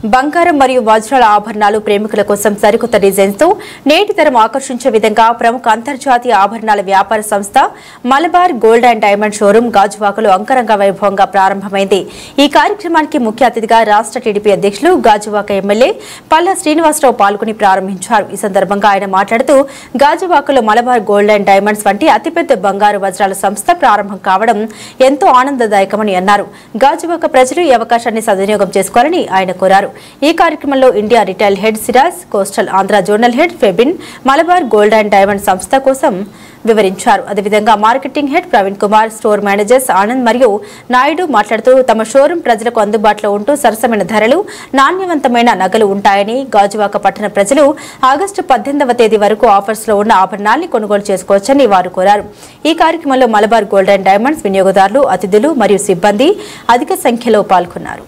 బంగారం మరియు వజ్రాల ఆభరణాలు ప్రేమికుల కోసం సరికొత్త డిజైన్స్ తో నేటి తరం ఆకర్షించే విధంగా ప్రముఖ అంతర్జాతీయ ఆభరణాల వ్యాపార సంస్థ Malabar gold and diamond showroom గాజువాకలో అంగరంగ వైభవంగా ప్రారంభమైంది. ఈ కార్యక్రమానికి ముఖ్య అతిథిగా రాష్ట్ర టీడీపీ అధ్యక్షులు గాజువాక ఎమ్మెల్యే పల్లా శ్రీనివాసరావు పాల్గొని ప్రారంభించారు. ఈ సందర్భంగా ఆయన మాట్లాడుతూ గాజువాకలో మలబార్ గోల్డ్ అండ్ డైమండ్స్ వంటి అతిపెద్ద బంగారు వజ్రాల సంస్థ ప్రారంభం కావడం ఎంతో ఆనందదాయకమని అన్నారు. గాజువాక ప్రజలు ఈ అవకాశాన్ని సద్వినియోగం చేసుకోవాలని ఆయన కోరారు. ఈ కార్యక్రమంలో India retail head Siraj, coastal Andhra zonal head Febin Malabar gold and diamond సంస్థ కోసం వివరించారు. అదేవిధంగా marketing head Praveen Kumar, store managers Anand మరియు నాయుడు మాట్లాడుతూ తమ షోరూం ప్రజలకు అందుబాటులో ఉంటూ సరసమైన ధరలు, నాణ్యవంతమైన నగలు ఉంటాయని, గాజువాక పట్టణ ప్రజలు ఆగస్టు 18వ తేదీ వరకు ఆఫర్స్ లో ఉన్న ఆభరణాల్ని కొనుగోలు చేసుకోవచ్చని వారు కోరారు. ఈ కార్యక్రమంలో మలబార్ గోల్డ్ అండ్ డైమండ్స్ వినియోగదారులు, అతిథులు మరియు సిబ్బంది అధిక సంఖ్యలో పాల్గొన్నారు.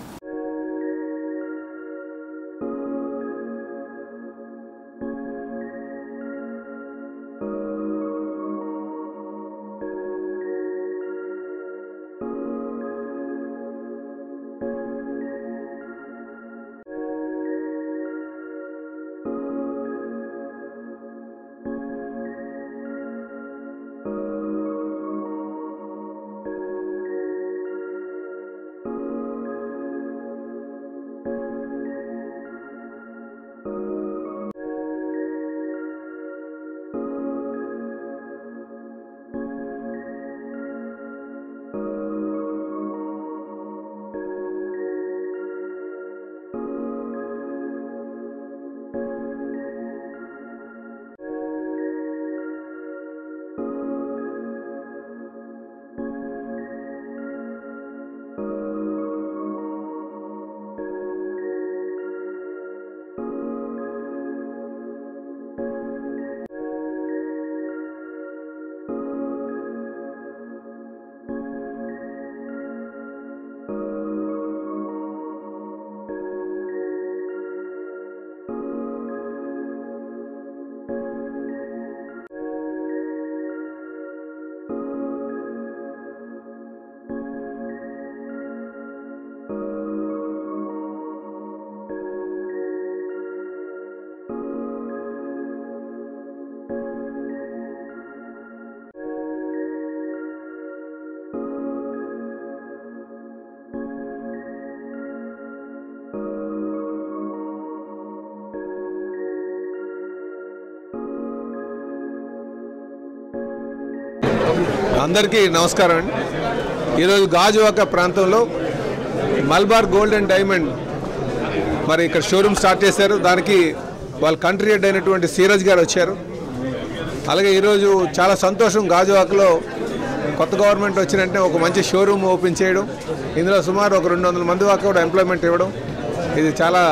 అందరికీ నమస్కారం అండి. ఈరోజు గాజువాక ప్రాంతంలో మలబార్ గోల్డ్ అండ్ డైమండ్ మరి ఇక్కడ షోరూమ్ స్టార్ట్ చేశారు. దానికి వాళ్ళ కంట్రీ హెడ్ అయినటువంటి సిరాజ్ గారు వచ్చారు. అలాగే ఈరోజు చాలా సంతోషం, గాజువాకలో కొత్త గవర్నమెంట్ వచ్చినంటే ఒక మంచి షోరూమ్ ఓపెన్ చేయడం, ఇందులో సుమారు ఒక 200 మంది దాకా కూడా ఎంప్లాయ్మెంట్ ఇవ్వడం, ఇది చాలా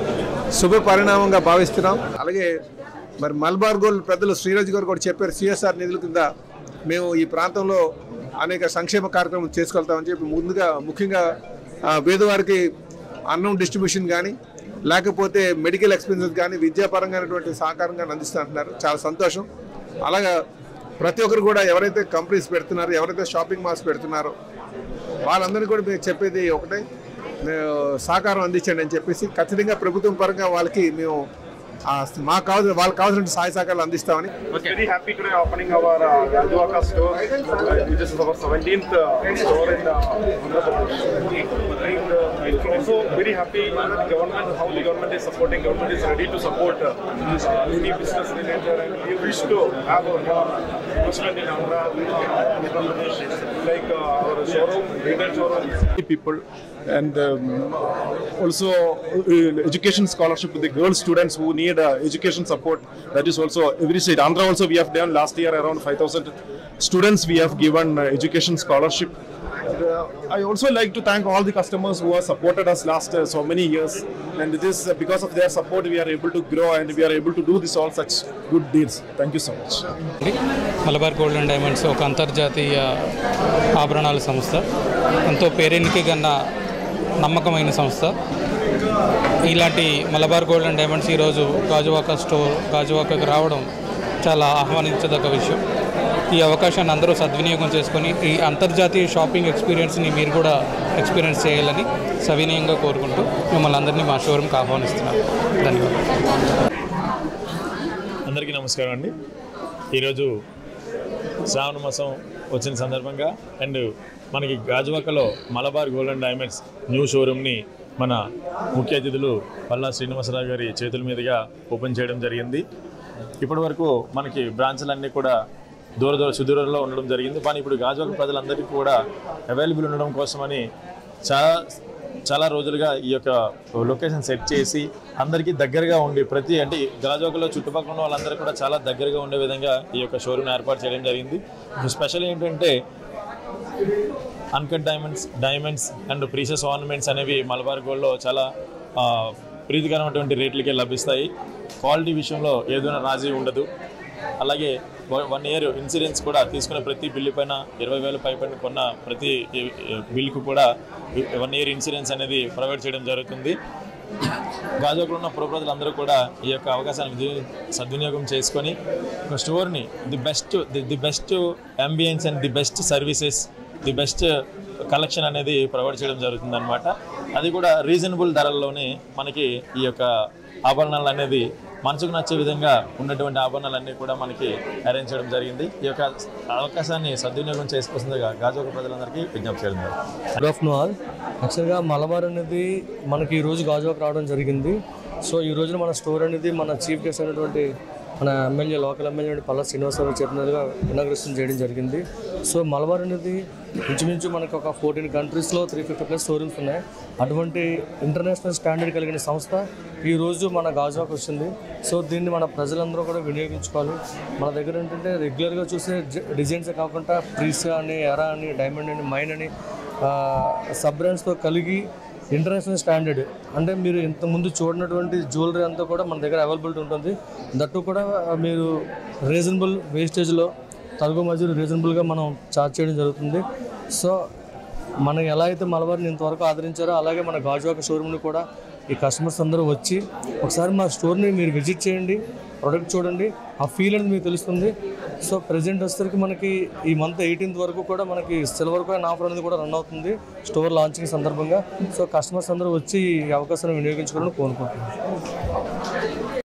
శుభ పరిణామంగా భావిస్తున్నాం. అలాగే మరి మలబార్ గోల్డ్ పెద్దలు శ్రీరాజ్ గారు కూడా చెప్పారు, సిఎస్ఆర్ నిధుల కింద మేము ఈ ప్రాంతంలో అనేక సంక్షేమ కార్యక్రమం చేసుకెళ్తామని చెప్పి ముఖ్యంగా పేదవారికి అన్నం డిస్ట్రిబ్యూషన్ కానీ, లేకపోతే మెడికల్ ఎక్స్పెన్సెస్ కానీ, విద్యాపరంగానటువంటి సహకారంగా అందిస్తూ అంటున్నారు. చాలా సంతోషం. అలాగా ప్రతి ఒక్కరు కూడా ఎవరైతే కంపెనీస్ పెడుతున్నారో, ఎవరైతే షాపింగ్ మాల్స్ పెడుతున్నారో వాళ్ళందరినీ కూడా మేము చెప్పేది ఒకటే, సహకారం అందించండి అని చెప్పేసి ఖచ్చితంగా ప్రభుత్వం పరంగా వాళ్ళకి మేము వాళ్ళకి కావాల్సిన సహాయ సహకారాలు అందిస్తామని. Very happy today opening our Gajuwaka store. This is our 17th store in Andhra Pradesh. And also very happy government, how the government is supporting. Government is ready to support any business related, and we wish to have our investment in Andhra Pradesh, like our showroom, retail showroom. People and also education scholarship to the girl students who need education support. That is also every state. Andhra also we have done last year around 5,000 students we have given education scholarship. I also like to thank all the customers who have supported us last so many years, and this because of their support we are able to grow and we are able to do this all such good deals. Thank you so much. Malabar gold and diamonds ఒక అంతర్జాతీయ ఆభరణాల సంస్థ, ఎంతో పేరెన్నిక గన్న నమ్మకమైన సంస్థ. ఇలాంటి Malabar gold and diamonds ఈరోజు Gajuwaka store గాజువాకకు రావడం చాలా ఆహ్వానించదగ్గ విషయం. ఈ అవకాశాన్ని అందరూ సద్వినియోగం చేసుకొని ఈ అంతర్జాతీయ షాపింగ్ ఎక్స్పీరియన్స్ని మీరు కూడా ఎక్స్పీరియన్స్ చేయాలని సవినయంగా కోరుకుంటూ మిమ్మల్ని అందరినీ మా షోరూమ్కి ఆహ్వానిస్తున్నాను. ధన్యవాదాలు. అందరికీ నమస్కారం అండి. ఈరోజు శ్రావణ మాసం వచ్చిన సందర్భంగా అండ్ మనకి గాజువాకలో Malabar gold and diamonds new షోరూమ్ని మన ముఖ్య అతిథులు పల్లా శ్రీనివాసరావు గారి చేతుల మీదుగా ఓపెన్ చేయడం జరిగింది. ఇప్పటి వరకు మనకి బ్రాంచ్లన్నీ కూడా సుదూరంలో ఉండడం జరిగింది. కానీ ఇప్పుడు గాజువాక ప్రజలందరికీ కూడా అవైలబుల్ ఉండడం కోసమని చాలా రోజులుగా ఈ యొక్క లొకేషన్ సెట్ చేసి అందరికీ దగ్గరగా ఉండి అంటే గాజువాకలో చుట్టుపక్కల ఉన్న వాళ్ళందరూ కూడా చాలా దగ్గరగా ఉండే విధంగా ఈ యొక్క షోరూమ్ ఏర్పాటు చేయడం జరిగింది. స్పెషల్ ఏంటంటే uncut diamonds and precious ornaments అనేవి మలబార్ గోల్డ్లో చాలా ప్రీతికరమైనటువంటి రేట్లకే లభిస్తాయి. క్వాలిటీ విషయంలో ఏదైనా రాజీ ఉండదు. అలాగే 1 year ఇన్సూరెన్స్ కూడా తీసుకునే ప్రతి బిల్లు పైన 20,000 పైన కొన్న ప్రతి బిల్లుకు కూడా 1 year ఇన్సూరెన్స్ అనేది ప్రొవైడ్ చేయడం జరుగుతుంది. గాజువాకలో ఉన్న ప్రజలందరూ కూడా ఈ యొక్క అవకాశాన్ని సద్వినియోగం చేసుకొని ఒక స్టోర్ని the best ambience and the best services the best collection అనేది ప్రొవైడ్ చేయడం జరుగుతుంది అనమాట. అది కూడా రీజనబుల్ ధరల్లోనే మనకి ఈ యొక్క ఆభరణాలు అనేది మనసుకు నచ్చే విధంగా ఉన్నటువంటి ఆభరణాలన్నీ కూడా మనకి అరేంజ్ చేయడం జరిగింది. ఈ యొక్క అవకాశాన్ని సద్వినియోగం చేసుకోవాల్సిందిగా గాజువాక ప్రజలందరికీ విజ్ఞప్తి చేయడం జరిగింది. Good afternoon all. యాక్చువల్గా మలబార్ అనేది మనకి ఈరోజు గాజువాక రావడం జరిగింది. సో ఈ రోజున మన స్టోర్ అనేది మన చీఫ్ గెస్ట్ అయినటువంటి మన లోకల్ ఎమ్మెల్యే పల్లా శ్రీనివాసరావు చేతులుగా ఇనాగ్రేషన్ చేయడం జరిగింది. సో మలబార్ అనేది ఇంచుమించు మనకు ఒక 14 కంట్రీస్లో 350+ షోరూమ్స్ ఉన్నాయి. అటువంటి ఇంటర్నేషనల్ స్టాండర్డ్ కలిగిన సంస్థ ఈరోజు మన గాజువాక వచ్చింది. సో దీన్ని మన ప్రజలందరూ కూడా వినియోగించుకోవాలి. మన దగ్గర ఏంటంటే రెగ్యులర్గా చూసే డిజైన్సే కాకుండా ప్రీసా అని, ఎరా అని, డైమండ్ అని, మైన్ అని సబ్ బ్రాండ్స్తో కలిగి ఇంటర్నేషనల్ స్టాండర్డ్ అంటే మీరు ఇంతకుముందు చూడనటువంటి జ్యువెలరీ అంతా కూడా మన దగ్గర అవైలబిలిటీ ఉంటుంది. దట్టు కూడా మీరు రీజనబుల్ వేస్టేజ్లో తరుగు మధ్యలో రీజనబుల్గా మనం చార్జ్ చేయడం జరుగుతుంది. సో మనం ఎలా అయితే మలబార్ని ఇంతవరకు ఆదరించారో అలాగే మన గాజువాక షోరూమ్ని కూడా ఈ కస్టమర్స్ అందరూ వచ్చి ఒకసారి మా స్టోర్ని మీరు విజిట్ చేయండి, ప్రోడక్ట్ చూడండి, ఆ ఫీల్ అనేది మీకు తెలుస్తుంది. సో ప్రజెంట్ వచ్చేసరికి మనకి ఈ మంత్ 18th వరకు కూడా మనకి సిల్వర్ కాయిన్ ఆఫర్ అనేది కూడా రన్ అవుతుంది స్టోర్ లాంచింగ్ సందర్భంగా. సో కస్టమర్స్ అందరూ వచ్చి ఈ అవకాశాన్ని వినియోగించుకోవాలని కోరుకుంటున్నాను.